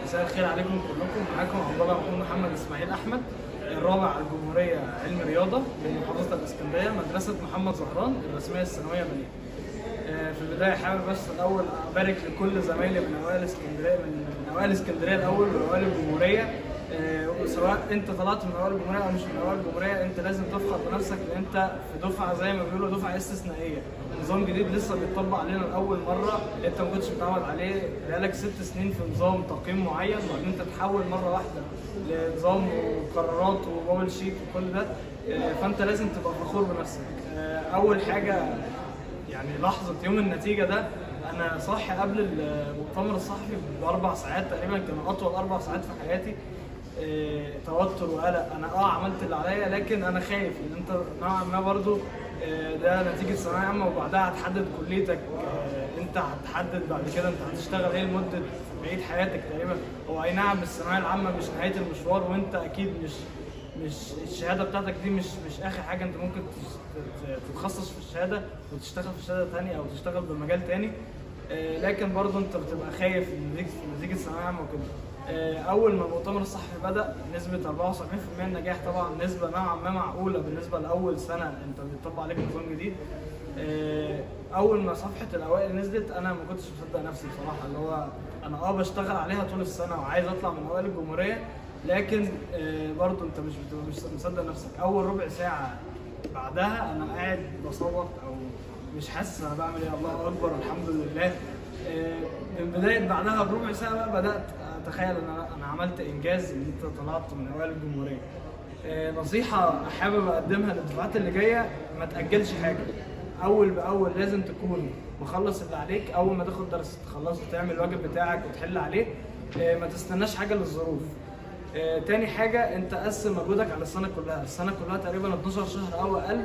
مساء الخير عليكم كلكم. معاكم عبد الله محمد اسماعيل احمد، الرابع على الجمهوريه علم رياضه بمحافظه الاسكندريه، مدرسه محمد زهران الرسميه الثانويه مليئه. في البدايه حابب بس الاول ابارك لكل زمايلي من اوائل اسكندريه، من اوائل اسكندريه الاول واوائل الجمهوريه. سواء انت طلعت من اوائل الجمهوريه او مش من اوائل الجمهوريه، انت لازم تفخر بنفسك لان انت في دفعه زي ما بيقولوا دفعه استثنائيه. نظام جديد لسه بيتطبق علينا لاول مره، انت ما كنتش متعود عليه بقالك 6 سنين في نظام تقييم معين، وبعدين انت تتحول مره واحده لنظام وقرارات وبابل شيت وكل ده. فانت لازم تبقى فخور بنفسك. اول حاجه يعني لحظه يوم النتيجه ده، انا صاحي قبل المؤتمر الصحفي ب4 ساعات تقريبا، كانوا اطول 4 ساعات في حياتي. توتر وقلق. انا عملت اللي عليا، لكن انا خايف ان انت نوعا ما برضو ده نتيجه ثانويه عامه، وبعدها هتحدد كليتك. انت هتحدد بعد كده انت هتشتغل ايه لمده بقيه حياتك تقريبا. هو اي نعم الثانويه العامه مش نهايه المشوار، وانت اكيد مش الشهاده بتاعتك دي مش اخر حاجه. انت ممكن تتخصص في الشهاده وتشتغل في شهاده ثانيه او تشتغل بمجال ثاني، لكن برضه انت بتبقى خايف من نتيجه الثانويه العامه وكده. اول ما المؤتمر الصحفي بدا نسبه 74% النجاح، طبعا نسبه نوعا ما معقوله بالنسبه لاول سنه انت بيطبق عليك نظام جديد. اول ما صفحه الاوائل نزلت انا ما كنتش مصدق نفسي بصراحه، اللي هو انا بشتغل عليها طول السنه وعايز اطلع من اوائل الجمهوريه، لكن برضه انت مش مصدق نفسك. اول ربع ساعه بعدها انا قاعد بصوت او مش حاسس انا بعمل ايه، الله اكبر الحمد لله. من بدايه بعدها بربع ساعه بقى بدات اتخيل ان انا عملت انجاز، ان انت طلعت من اوائل الجمهوريه. نصيحه حابب اقدمها للدفعات اللي جايه، ما تاجلش حاجه. اول باول لازم تكون مخلص اللي عليك. اول ما تاخد درس تخلصه وتعمل الواجب بتاعك وتحل عليه، ما تستناش حاجه للظروف. تاني حاجه، انت قسم مجهودك على السنه كلها. السنه كلها تقريبا 12 شهر او اقل.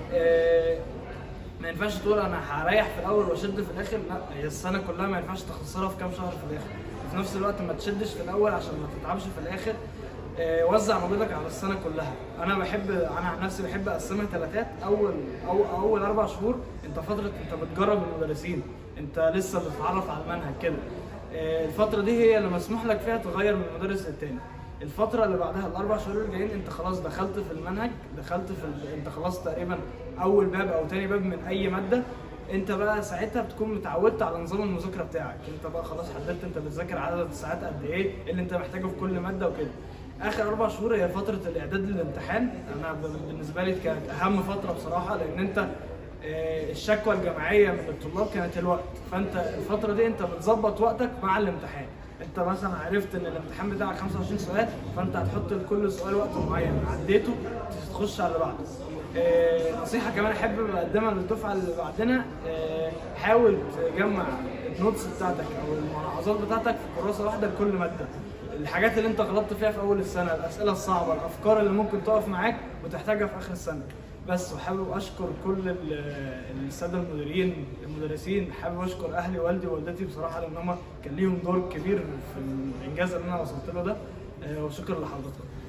ما ينفعش تقول انا هريح في الاول واشد في الاخر، لا، هي السنه كلها ما ينفعش تخسرها في كام شهر في الاخر. وفي نفس الوقت ما تشدش في الاول عشان ما تتعبش في الاخر. وزع مجهودك على السنه كلها. انا عن نفسي بحب اقسمها ثلاثات. اول 4 شهور انت فتره انت بتجرب المدرسين، انت لسه بتتعرف على المنهج كده. الفتره دي هي اللي مسموح لك فيها تغير من مدرس للتاني. الفتره اللي بعدها ال4 شهور الجايين انت خلاص دخلت في المنهج، انت خلاص تقريبا اول باب او تاني باب من اي ماده. انت بقى ساعتها بتكون متعودت على نظام المذاكره بتاعك. انت بقى خلاص حددت انت بتذاكر عدد الساعات قد ايه اللي انت محتاجه في كل ماده وكده. اخر 4 شهور هي فتره الاعداد للامتحان. انا بالنسبه لي كانت اهم فتره بصراحه، لان انت الشكوى الجماعيه من الطلاب كانت الوقت. فانت الفتره دي انت بتظبط وقتك مع الامتحان. انت مثلا عرفت ان الامتحان بتاعك 25 سؤال، فانت هتحط لكل سؤال وقت معين، عديته تخش على اللي بعده. نصيحه كمان احب اقدمها للدفعه اللي بعدنا، حاول تجمع النوتس بتاعتك او الملاحظات بتاعتك في كراسه واحده لكل ماده. الحاجات اللي انت غلطت فيها في اول السنه، الاسئله الصعبه، الافكار اللي ممكن تقف معاك وتحتاجها في اخر السنه. بس. وحابب اشكر كل الساده المدرسين. حابب اشكر اهلي والدي ووالدتي بصراحه، لان هم كان ليهم دور كبير في الانجاز اللي انا وصلت له ده. وشكرا لحضرتك.